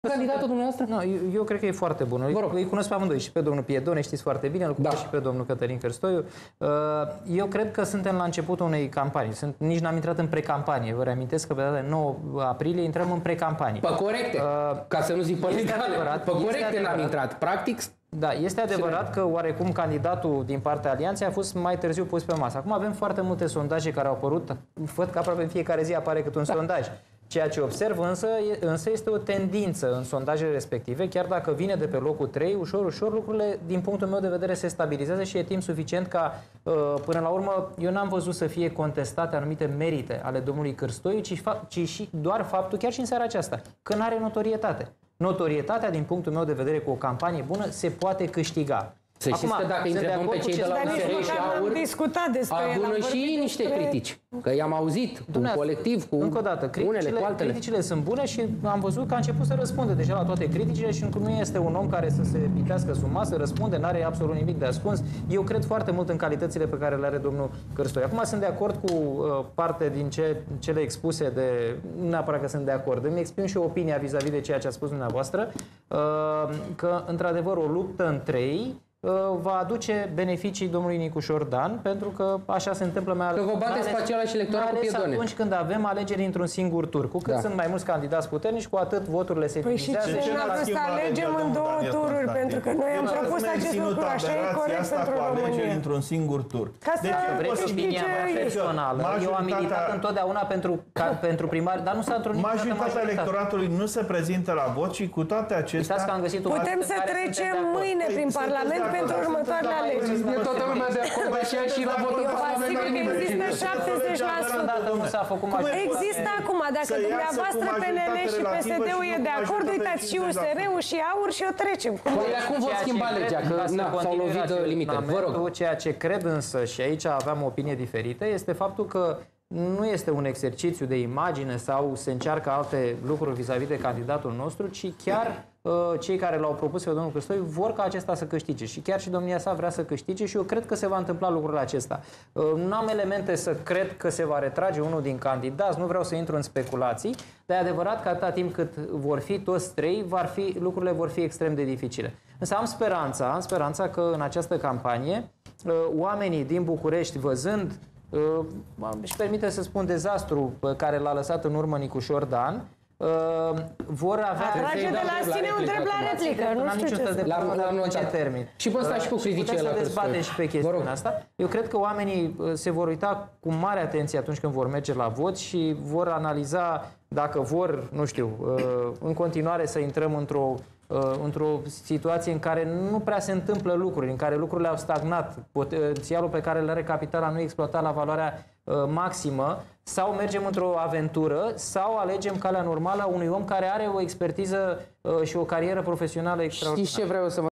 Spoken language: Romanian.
Candidatul dumneavoastră? Nu, eu cred că e foarte bun. Îi cunosc pe amândoi, și pe domnul Piedone, știți foarte bine, îl cunosc și pe domnul Cătălin Cârstoiu. Eu cred că suntem la începutul unei campanii. Nici n-am intrat în precampanie. Vă reamintesc că pe data de 9 aprilie intrăm în precampanie. Pe corecte, ca să nu zic pe legale. Pe corecte n-am intrat. Practic... Da, este adevărat că oarecum candidatul din partea Alianței a fost mai târziu pus pe masă. Acum avem foarte multe sondaje care au apărut. Văd că aproape în fiecare zi apare câte un sondaj. Ceea ce observ însă este o tendință în sondajele respective, chiar dacă vine de pe locul 3, ușor, ușor lucrurile, din punctul meu de vedere, se stabilizează și e timp suficient ca, până la urmă, eu n-am văzut să fie contestate anumite merite ale domnului Cârstoiu, ci și doar faptul, chiar și în seara aceasta, că nu are notorietate. Notorietatea, din punctul meu de vedere, cu o campanie bună, se poate câștiga. Să știți că dacă întrebăm pe cei de la USR și AUR, avână și niște critici. Că i-am auzit cu un colectiv, cu încă o dată, unele cu altele. Criticile sunt bune și am văzut că a început să răspunde deja la toate criticile și nu este un om care să se pitească sub masă, răspunde, n-are absolut nimic de ascuns. Eu cred foarte mult în calitățile pe care le are domnul Cârstoiu. Acum sunt de acord cu parte din cele expuse de... Nu neapărat că sunt de acord, îmi exprim și opinia vis-a-vis de ceea ce a spus dumneavoastră, că, într-adevăr, o luptă în trei va aduce beneficii domnului Nicușor Dan, pentru că așa se întâmplă că vă bateți pe același electorat cu Piedone. Atunci când avem alegeri într-un singur tur. Cu cât sunt mai mulți candidați puternici, cu atât voturile se divizează. Păi și ce n-a vrut să alegem în două tururi? Pentru că noi am propus acest lucru, așa e corect pentru România. Într-un singur tur. Deci, vreți opinia mea personală. Eu am militat întotdeauna pentru primari, dar nu s-a întrunit majoritatea electoratului nu se prezintă la vot și cu toate acestea... Putem să trecem mâine prin Parlament pentru următoarele alegeri. E toată lumea de acord, și la votul parlamentar nimeni. Există 70%. Există acum, dacă dumneavoastră PNL și PSD-ul e de acord, uitați și USR-ul și AUR și o trecem. Cum vor schimba legea? Că s-au lovit limitele. Vă rog. Ceea ce cred însă, și aici aveam o opinie diferită, este faptul că nu este un exercițiu de imagine sau se încearcă alte lucruri vis-a-vis de candidatul nostru, ci chiar cei care l-au propus pe domnul Cârstoiu vor ca acesta să câștige. Și chiar și domnia sa vrea să câștige și eu cred că se va întâmpla lucrul acesta. Nu am elemente să cred că se va retrage unul din candidați, nu vreau să intru în speculații, dar e adevărat că atâta timp cât vor fi toți trei, lucrurile vor fi extrem de dificile. Însă am speranța că în această campanie oamenii din București, văzând își permite să spun dezastru pe care l-a lăsat în urmă Nicușor Dan, vor avea... Atrage de la sine un drept la replică. Nu știu ce termin. Și pe ăsta și cu criticile la Cârstoiu. Putem să dezbatem și pe chestiunea asta. Eu cred că oamenii se vor uita cu mare atenție atunci când vor merge la vot și vor analiza dacă vor, nu știu, în continuare să intrăm într-o situație în care nu prea se întâmplă lucruri, în care lucrurile au stagnat, potențialul pe care îl are capitala nu e exploatat la valoarea maximă, sau mergem într-o aventură, sau alegem calea normală a unui om care are o expertiză și o carieră profesională extraordinară. Știți ce vreau să vă